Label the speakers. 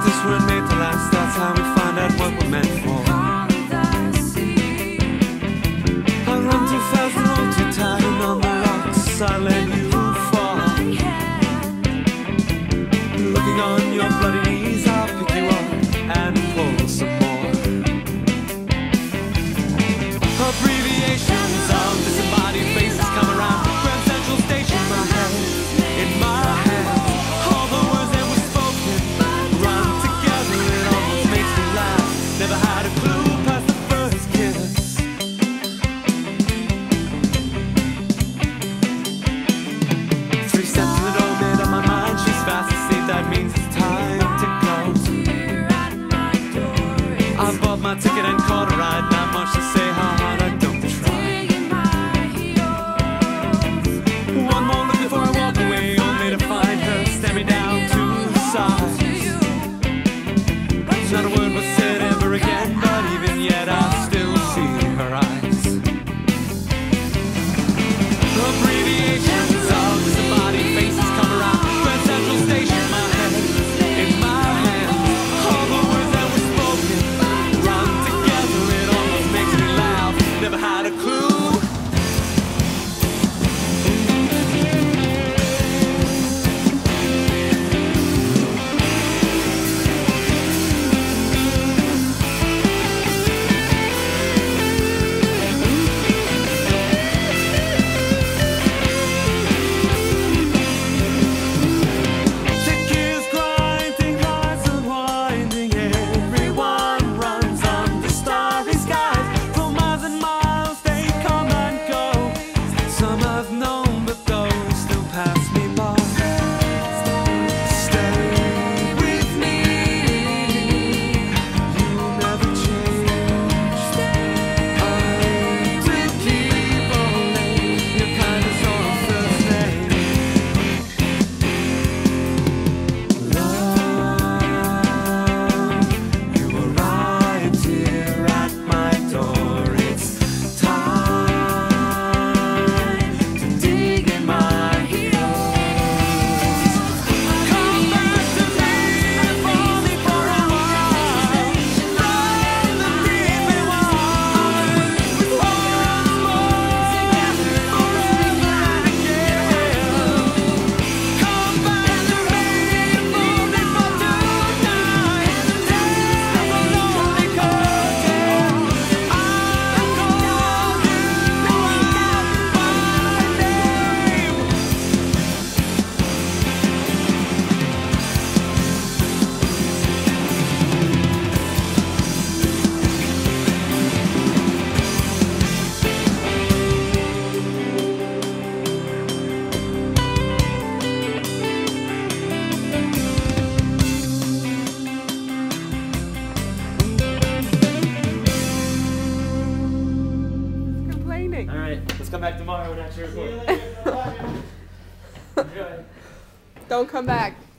Speaker 1: 'cause we're made to last. That's how we find out what we're meant for. I run too fast and hold too tight, and on the rocks I let you fall. Looking on your bloody knees, I'll pick you up and pull some more. Abbreviations of disembodied faces come around. Grand Central Station, my head in my hand. All the words that were spoken run together, it almost makes me laugh. Never had a clue past the first kiss. 3 steps to the door, made up my mind. She's fast asleep, that means it's time to go. I bought my ticket and caught a ride. Not much to say how hard I don't try. One more look before I walk away, only to find her stare me down to the side. Not a word was said ever again, but even yet I still see her eyes. Abbreviations of disembodied faces come around. Grand Central Station, my head in my hand. All the words that were spoken run together, it almost makes me laugh. Never had a clue.
Speaker 2: Alright, let's come back tomorrow when I actually record.
Speaker 3: Don't come back.